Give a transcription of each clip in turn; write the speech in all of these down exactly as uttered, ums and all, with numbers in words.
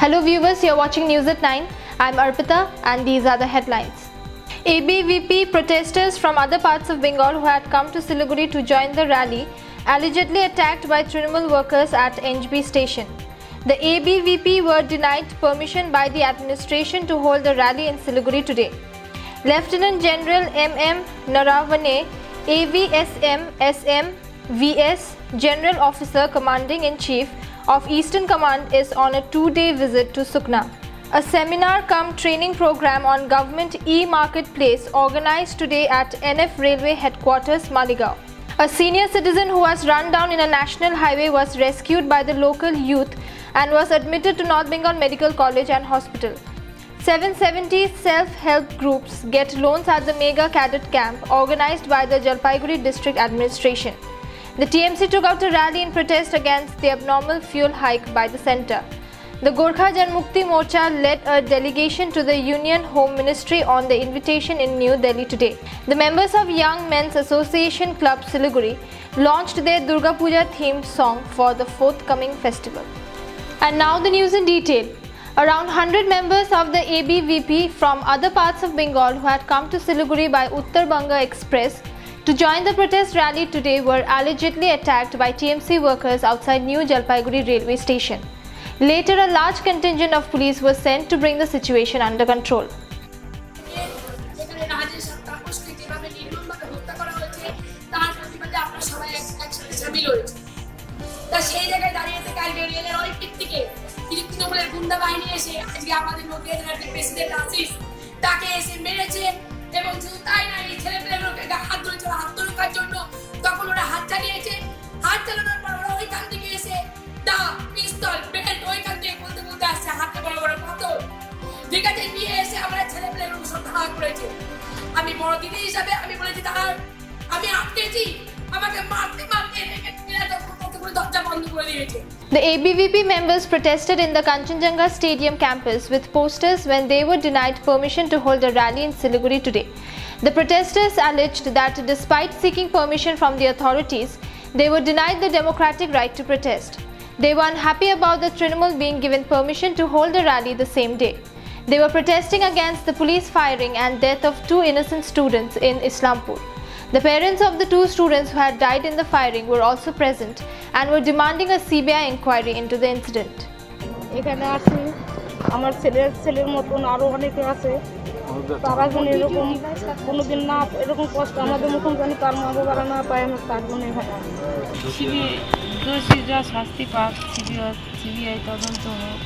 Hello viewers, you are watching News at nine. I am Arpita and these are the headlines. A B V P protesters from other parts of Bengal who had come to Siliguri to join the rally allegedly attacked by Trinamool workers at N G B station. The A B V P were denied permission by the administration to hold the rally in Siliguri today. Lieutenant General M M Naravaneis, A V S M S M V S, General Officer Commanding-in-Chief of Eastern Command, is on a two-day visit to Sukna. A seminar cum training program on government e-marketplace organized today at N F Railway headquarters, Maligaon. A senior citizen who was run down in a national highway was rescued by the local youth and was admitted to North Bengal Medical College and Hospital. seven hundred seventy self-help groups get loans at the Mega Cadet Camp organized by the Jalpaiguri District Administration. The T M C took out a rally in protest against the abnormal fuel hike by the centre. The Gorkha Janmukti Morcha led a delegation to the Union Home Ministry on the invitation in New Delhi today. The members of Young Men's Association Club Siliguri launched their Durga Puja themed song for the forthcoming festival. And now the news in detail. Around one hundred members of the A B V P from other parts of Bengal who had come to Siliguri by Uttar Banga Express to join the protest rally today were allegedly attacked by T M C workers outside New Jalpaiguri railway station. Later, a large contingent of police was sent to bring the situation under control. এবং শুধু তাই না, এই ছেলেপেলেগুলোকে হাত ধরে চলা হাত ধরার জন্য তখন ওরা হাত চালিয়েছে। হাত চালানোর পর ওরা ওইখান থেকে এসে দা পিস্তল বেল্ট ওইখান থেকে বলতে বলতে আসছে, হাতে বড় বড় পাথর ঠিক আছে নিয়ে এসে আমরা ছেলেপেলেগুলোকে সব ধাওয়া করেছে। আমি বড় দিদি হিসাবে আমি বলেছি তারা আমি আটকেছি, আমাকে মারতে মারতে রেখে কতগুলো দরজা বন্ধ করে দিয়েছে। The A B V P members protested in the Kanchenjunga Stadium campus with posters when they were denied permission to hold a rally in Siliguri today. The protesters alleged that despite seeking permission from the authorities, they were denied the democratic right to protest. They were unhappy about the Trinamool being given permission to hold the rally the same day. They were protesting against the police firing and death of two innocent students in Islampur. The parents of the two students who had died in the firing were also present and were demanding a C B I inquiry into the incident. এখানে আসি আমার ছেলের ছেলের মতন আরো অনেকে আছে, তারা যেন এরকম কোনোদিন না এরকম কষ্ট আমাদের মুখে জানি তার মা বাবারা না পায়, আমি তার জন্য এখানে সিবিআই দোষীরা শাস্তি পাক, সিবিআই সিবিআই তদন্ত হোক।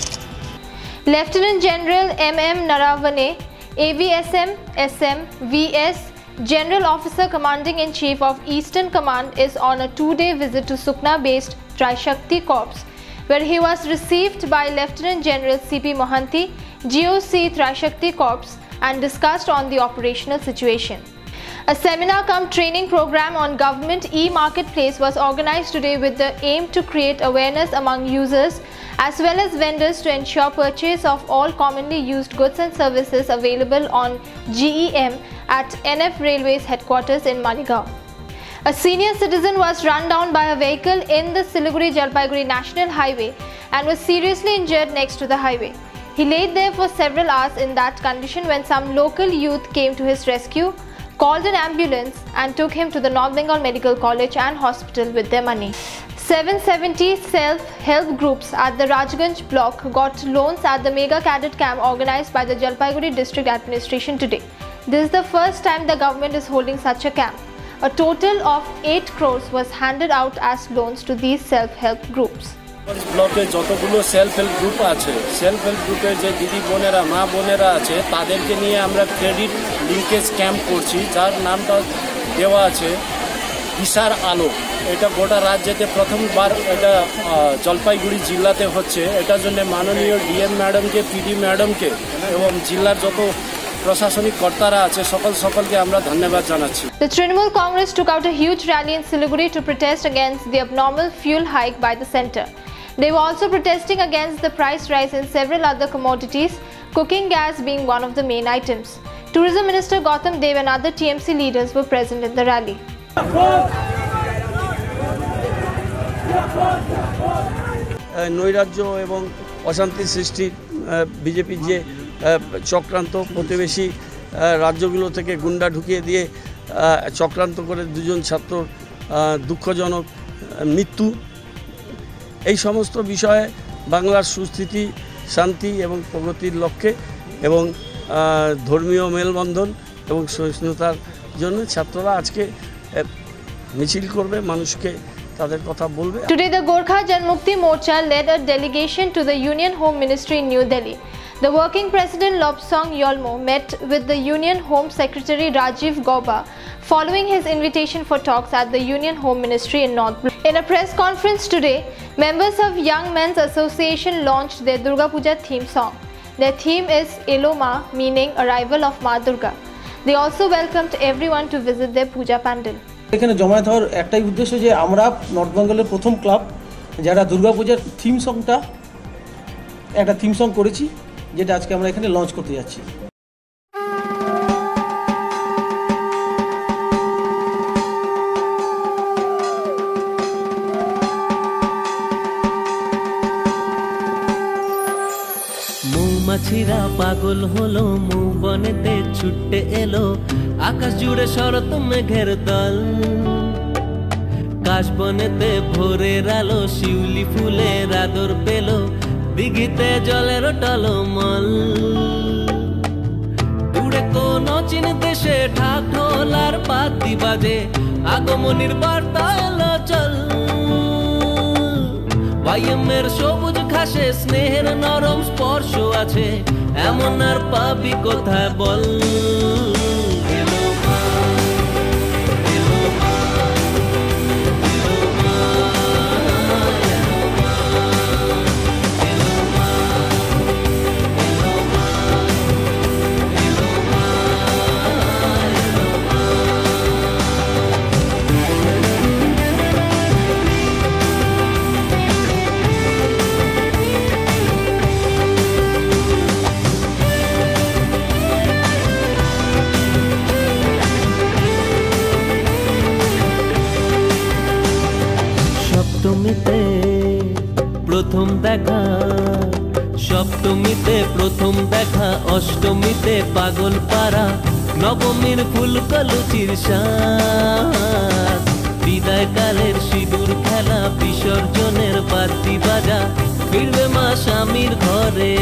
Lieutenant General M M Naravaneis, A V S M S M V S, General Officer Commanding-in-Chief of Eastern Command, is on a two-day visit to Sukna-based Trishakti Corps, where he was received by Lieutenant General C P Mohanty, G O C Trishakti Corps, and discussed on the operational situation. A seminar cum training program on government e-marketplace was organized today with the aim to create awareness among users as well as vendors to ensure purchase of all commonly used goods and services available on G E M at N F Railways headquarters in Maligaon. A senior citizen was run down by a vehicle in the Siliguri-Jalpaiguri National Highway and was seriously injured next to the highway. He laid there for several hours in that condition when some local youth came to his rescue, called an ambulance and took him to the North Bengal Medical College and Hospital with their money. seven hundred seventy self-help groups at the Rajganj block got loans at the Mega Cadet Camp organized by the Jalpaiguri District Administration today. This is the first time the government is holding such a camp. A total of eight crores was handed out as loans to these self-help groups. ব্লকে যতগুলো self help group আছে, self help গ্রুপের যে দিদি বোনেরা মা বোনেরা আছে তাদেরকে নিয়ে আমরা ক্রেডিট লিঙ্কেজ ক্যাম্প করছি, যার নামটা দেওয়া আছে দিশার আলো। এটা গোটা রাজ্যেতে প্রথমবার এটা জলপাইগুড়ি জেলাতে হচ্ছে। এটার জন্য মাননীয় ডিএম ম্যাডামকে, পিডি ম্যাডামকে এবং জেলার যত প্রশাসনিক কর্তারা আছে সকল সকলকে আমরা ধন্যবাদ জানাচ্ছি। The Trinamool Congress took out a huge rally in Siliguri to protest against the abnormal fuel hike by the centre. They were also protesting against the price rise in several other commodities, cooking gas being one of the main items. Tourism Minister Gautam Dev and other T M C leaders were present in the rally. নৈরাজ্য এবং অশান্তি সৃষ্টি বিজেপির যে চক্রান্ত, প্রতিবেশী রাজ্যগুলো থেকে গুন্ডা ঢুকিয়ে দিয়ে চক্রান্ত করে দুজন ছাত্র দুঃখজনক মৃত্যু, এই সমস্ত বিষয়ে বাংলার সুস্থিতি, শান্তি এবং প্রগতির লক্ষ্যে এবং ধর্মীয় মেলবন্ধন এবং সহিষ্ণুতার জন্য ছাত্ররা আজকে মিছিল করবে, মানুষকে তাদের কথা বলবে। Today the Gorkha Janmukti Morcha led a delegation to the Union Home Ministry in New Delhi. The working president Lobsang Yolmo met with the Union Home Secretary Rajiv Gauba following his invitation for talks at the Union Home Ministry in North. In a press conference today, members of Young Men's Association launched their Durga Puja theme song. Their theme is Eloma, meaning arrival of Ma Durga. They also welcomed everyone to visit their puja pandal. এখানে জমায়েত হওয়ার একটাই উদ্দেশ্য যে আমরা north বেঙ্গলের প্রথম club যারা দুর্গা পূজার থিম সংটা একটা থিম সং করেছি, যেটা আজকে আমরা এখানে লঞ্চ করতে যাচ্ছি। মৌমাছিরা পাগল হলো, মৌ বনেতে ছুটে এলো, আকাশ জুড়ে শরৎ মেঘের দল, কাশ বনেতে ভোরের আলো, শিউলি ফুলের আদর পেল, দিঘিতে জলের টলমল, দূরে কোন চীন দেশে ঢাক ঢোলার পাতি বাজে, আগমনীর বার্তা এলো চল, ওয়াইএমের সবুজ ঘাসে স্নেহের নরম স্পর্শ আছে, এমন আর পাবি কোথায় বল। সপ্তমীতে প্রথম দেখা, সপ্তমীতে প্রথম দেখা, অষ্টমীতে পাগল পাড়া, নবমীর ফুলকলুচির স্বাদ, বিদায়কালের সিঁদুর খেলা, বিসর্জনের বাদ্যি বাজা, ফিরবে মা স্বামীর ঘরে।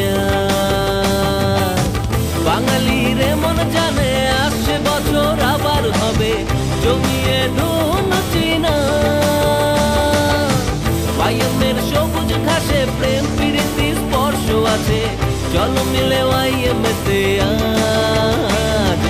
বাঙালির মন জানে আসছে বছর আবার হবে জমিয়ে ধুন চিনা, ওয়াইএমের সবুজ ঘাসে প্রেম প্রীতির স্পর্শ আছে, চলো মিলে ওয়াইএমেতে আজ।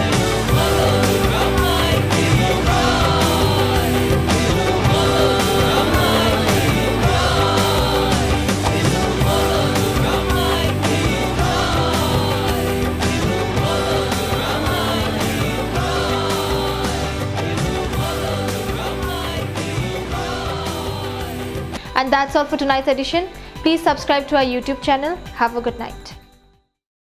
And that's all for tonight's edition. Please subscribe to our YouTube channel. Have a good night.